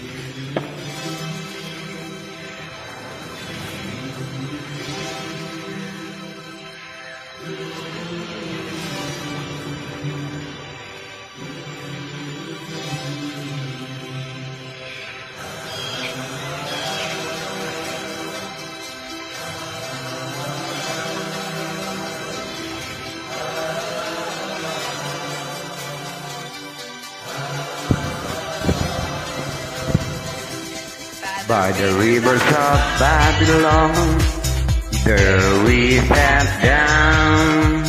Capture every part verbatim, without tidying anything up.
By the rivers of Babylon, there we sat down.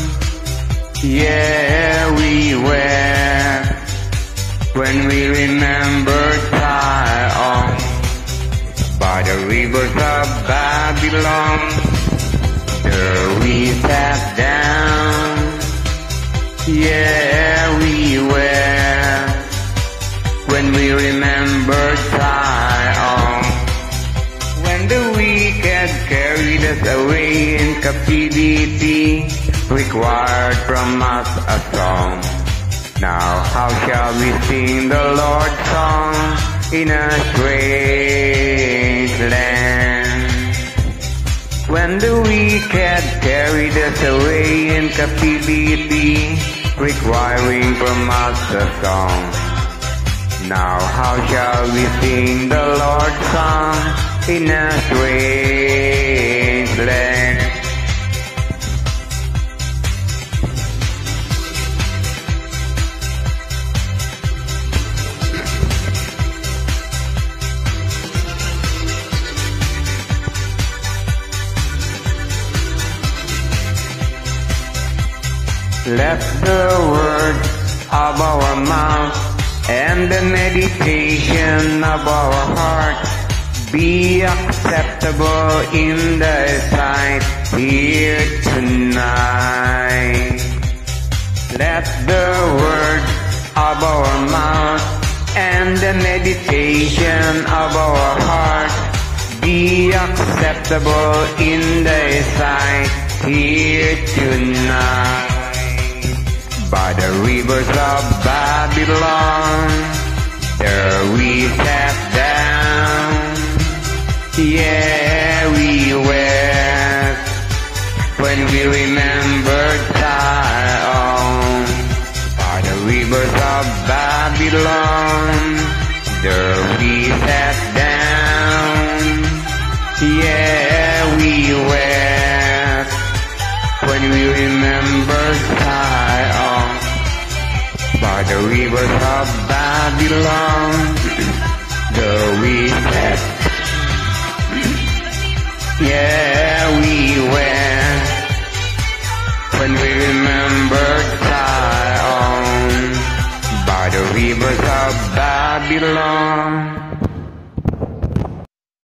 Yeah, we wept when we remembered Zion. By the rivers of Babylon, there we sat down. Yeah, we wept when we remembered Zion. When the wicked carried us away in captivity, required from us a song. Now how shall we sing the Lord's song in a strange land? When the wicked carried us away in captivity, requiring from us a song. Now how shall we sing the Lord's song in a strange land? Let the words of our mouth and the meditation of our heart be acceptable in thy sight here tonight. Let the words of our mouth and the meditation of our heart be acceptable in thy sight here tonight. By the rivers of Babylon, there we sat down. Yeah, we wept when we remembered Zion. By the rivers of Babylon, there we sat down. Yeah, we wept when we remembered Zion. By the rivers of Babylon, there we sat. Yeah, we went when we remembered Zion. By the rivers of Babylon.